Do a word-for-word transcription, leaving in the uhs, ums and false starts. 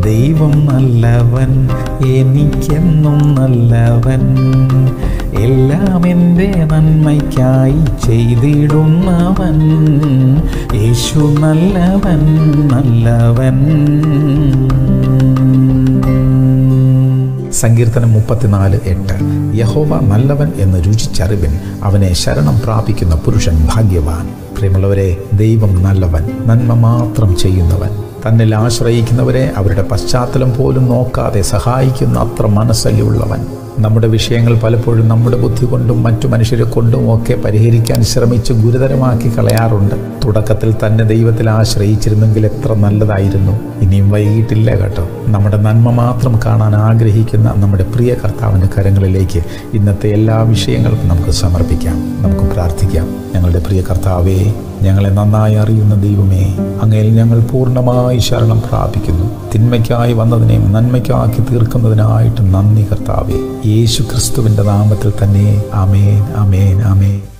ദൈവം നല്ലവൻ, എനിക്കെന്നും നല്ലവൻ, എല്ലാം എൻ്റെ നന്മയ്ക്കായി ചെയ്തിടുന്നവൻ. യേശു നല്ലവൻ, നല്ലവൻ. സങ്കീർത്തനം മുപ്പത്തിനാല് എട്ട്. യഹോവ നല്ലവൻ എന്ന് രുചിച്ചറിവിൻ, അവനെ ശരണം പ്രാപിക്കുന്ന പുരുഷൻ ഭാഗ്യവാൻ. പ്രിയമുള്ളവരെ, ദൈവം നല്ലവൻ, നന്മ മാത്രം ചെയ്യുന്നവൻ, തന്നിൽ ആശ്രയിക്കുന്നവരെ അവരുടെ പശ്ചാത്തലം പോലും നോക്കാതെ സഹായിക്കുന്ന അത്ര മനസ്സല്യുള്ളവൻ. നമ്മുടെ വിഷയങ്ങൾ പലപ്പോഴും നമ്മുടെ ബുദ്ധി കൊണ്ടും മറ്റു മനുഷ്യരെ കൊണ്ടും ഒക്കെ പരിഹരിക്കാൻ ശ്രമിച്ച് ഗുരുതരമാക്കി കളയാറുണ്ട്. തുടക്കത്തിൽ തന്നെ ദൈവത്തിൽ ആശ്രയിച്ചിരുന്നെങ്കിൽ എത്ര നല്ലതായിരുന്നു. ഇനിയും വൈകിട്ടില്ല കേട്ടോ. നമ്മുടെ നന്മ മാത്രം കാണാൻ ആഗ്രഹിക്കുന്ന നമ്മുടെ പ്രിയ കർത്താവിൻ്റെ കരങ്ങളിലേക്ക് ഇന്നത്തെ എല്ലാ വിഷയങ്ങൾക്കും നമുക്ക് സമർപ്പിക്കാം. നമുക്ക് പ്രാർത്ഥിക്കാം. ഞങ്ങളുടെ പ്രിയ കർത്താവേ, ഞങ്ങളെ നന്നായി അറിയുന്ന ദൈവമേ, അങ്ങയിൽ ഞങ്ങൾ പൂർണ്ണമായി ശരണം പ്രാപിക്കുന്നു. തിന്മയ്ക്കായി വന്നതിനെ നന്മയ്ക്കാക്കി തീർക്കുന്നതിനായിട്ട് നന്ദി കർത്താവേ. യേശു ക്രിസ്തുവിൻ്റെ നാമത്തിൽ തന്നെ ആമേൻ, ആമേൻ, ആമേൻ.